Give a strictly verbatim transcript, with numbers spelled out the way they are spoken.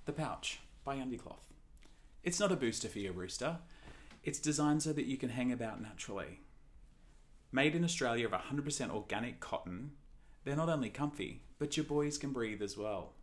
The pouch by Undicloth. It's not a booster for your rooster. It's designed so that you can hang about naturally. Made in Australia of one hundred percent organic cotton, they're not only comfy, but your boys can breathe as well.